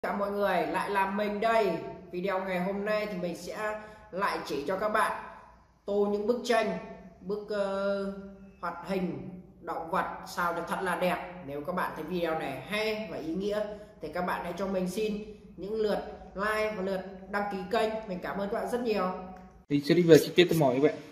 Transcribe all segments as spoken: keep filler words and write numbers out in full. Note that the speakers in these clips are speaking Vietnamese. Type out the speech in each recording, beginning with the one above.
Cả mọi người, lại là mình đây. Video ngày hôm nay thì mình sẽ lại chỉ cho các bạn tô những bức tranh, bức uh, hoạt hình động vật sao cho thật là đẹp. Nếu các bạn thấy video này hay và ý nghĩa thì các bạn hãy cho mình xin những lượt like và lượt đăng ký kênh. Mình cảm ơn các bạn rất nhiều. Thì sẽ đi về chi tiết cho mọi các bạn.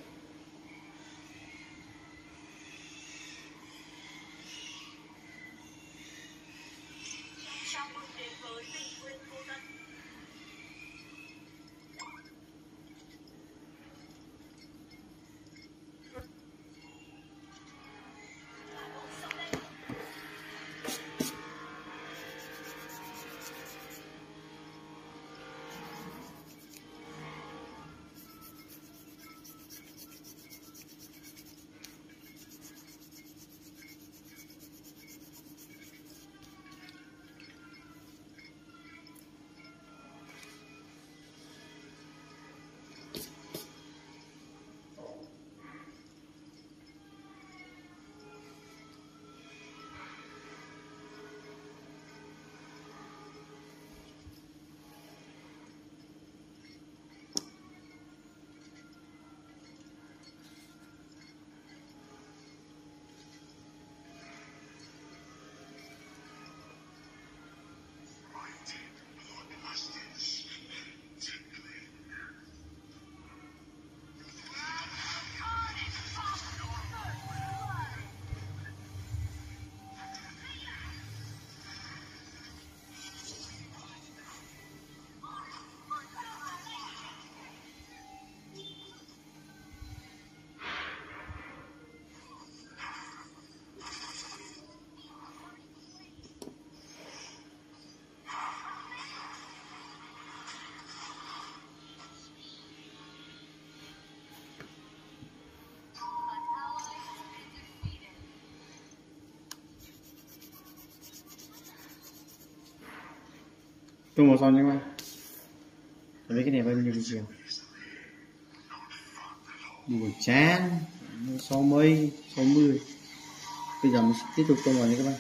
Tô màu son nha các bạn. Lấy cái này bao nhiêu chiều? Buổi chán sáu mấy, sáu mươi. Bây giờ mình sẽ tiếp tục tô màu nha các bạn.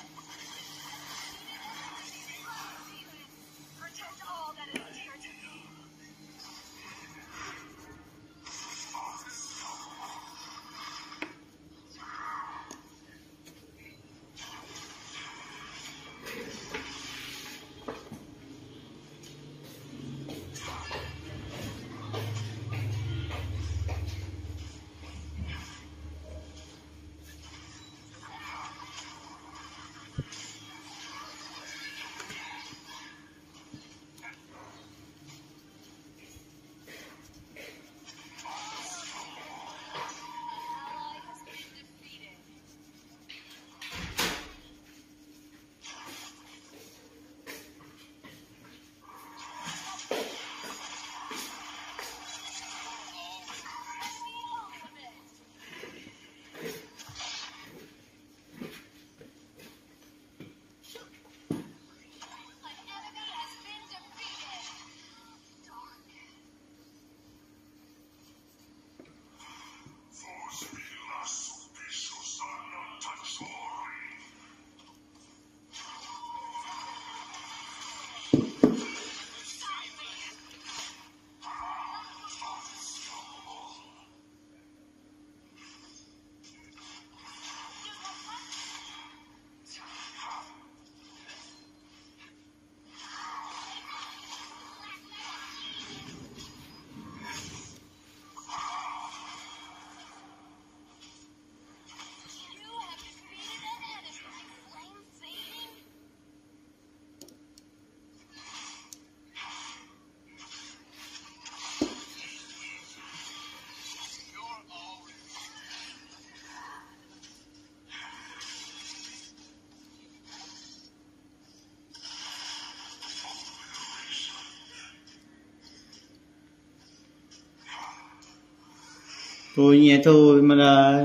Tôi nghe thôi mà là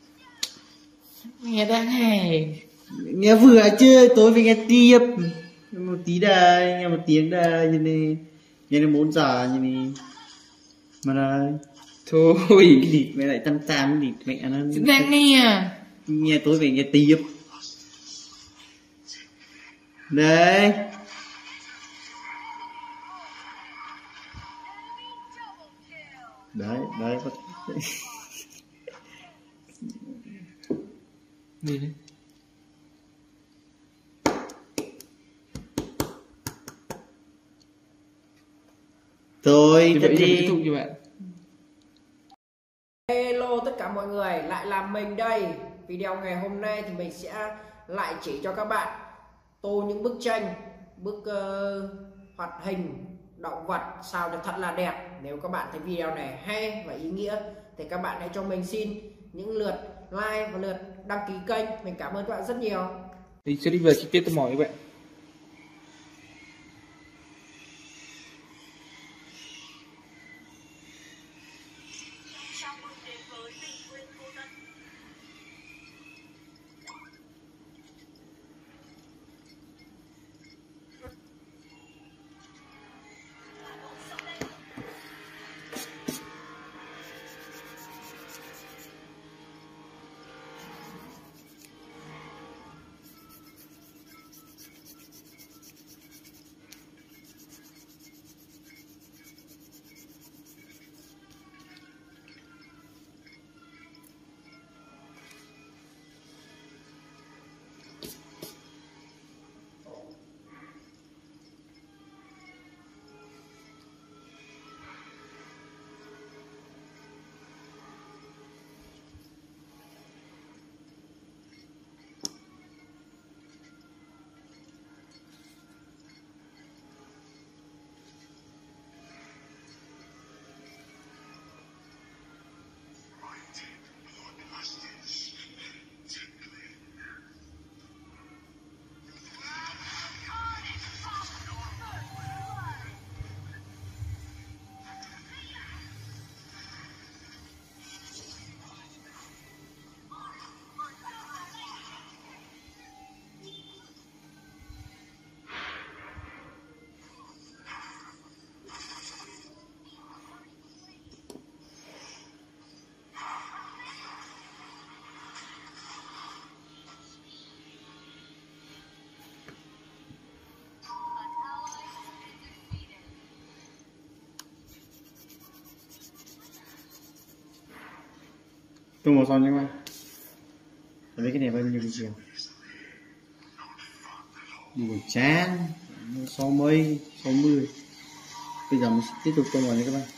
nghe đang hay, nghe vừa chưa, tối phải nghe tiếp một tí đây, nghe một tiếng đây như này, nghe nó muốn giả như này mà là thôi cái địt mẹ lại tam tam cái địt mẹ nó đang nghe nghe tối phải nghe tiếp đây đấy đấy Gì đấy? Thôi Vậy đi kết thúc cho bạn. Hello tất cả mọi người, lại là mình đây. Video ngày hôm nay thì mình sẽ lại chỉ cho các bạn tô những bức tranh, bức uh, hoạt hình, động vật sao cho thật là đẹp. Nếu các bạn thấy video này hay và ý nghĩa thì các bạn hãy cho mình xin những lượt like và lượt đăng ký kênh. Mình cảm ơn các bạn rất nhiều. Thì sẽ đi về chi tiết cho mọi các bạn. tôi một son nha các bạn. Lấy cái này bao nhiêu chiều buổi chán sáu mấy sáu mươi. Bây giờ mình sẽ tiếp tục câu hỏi nha các bạn.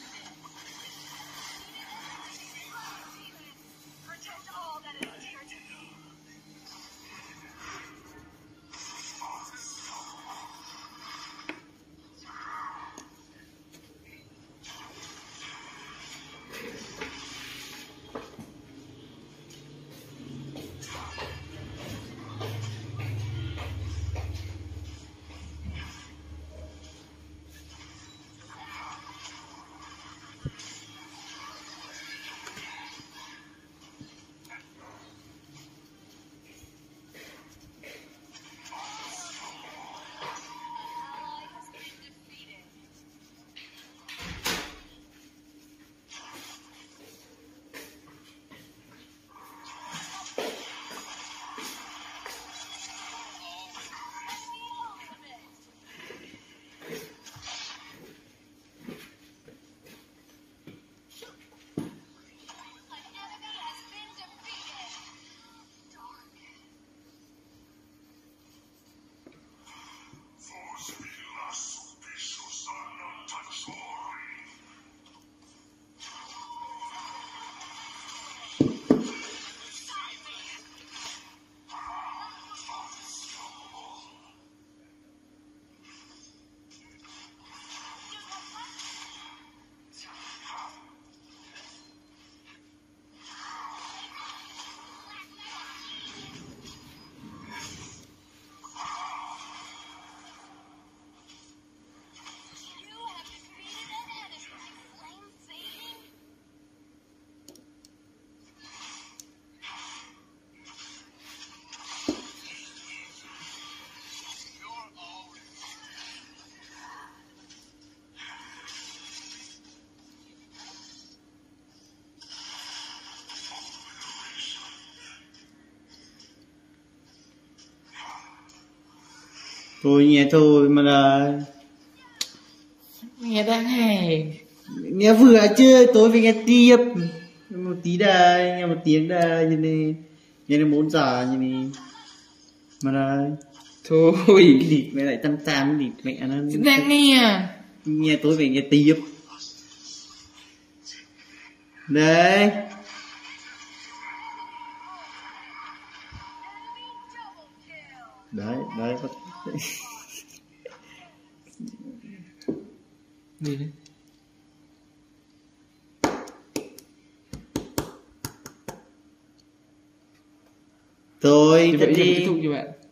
Thôi nghe thôi mà là Nghe đang hay. Nghe vừa chưa, tối về nghe tiếp. Một tí đây, nghe một tiếng đây, như này. Nghe nó muốn giả như này. Mà đây. Thôi, cái địt mẹ lại chăm chăm cái địt mẹ nó. Đang nghe. Nghe tối về nghe tiếp. Đây. Đấy, đấy. Gì đấy? Thôi, Thì thật vậy giờ đi. kết thúc cho bạn.